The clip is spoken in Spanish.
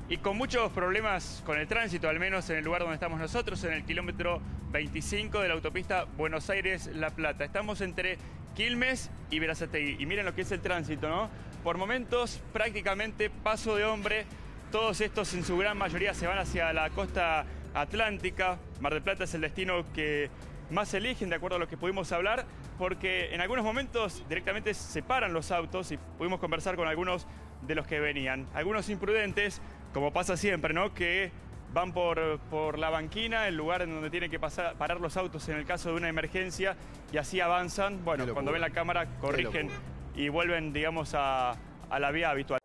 Y con muchos problemas con el tránsito, al menos en el lugar donde estamos nosotros, en el kilómetro 25 de la autopista Buenos Aires-La Plata. Estamos entre Quilmes y Berazategui. Y miren lo que es el tránsito, ¿no? Por momentos, prácticamente paso de hombre. Todos estos, en su gran mayoría, se van hacia la costa atlántica. Mar del Plata es el destino que más eligen, de acuerdo a lo que pudimos hablar, porque en algunos momentos directamente se paran los autos y pudimos conversar con algunos de los que venían. Algunos imprudentes, como pasa siempre, ¿no? Que van por la banquina, el lugar en donde tienen que parar los autos en el caso de una emergencia, y así avanzan. Bueno, cuando ven la cámara corrigen y vuelven, digamos, a la vía habitual.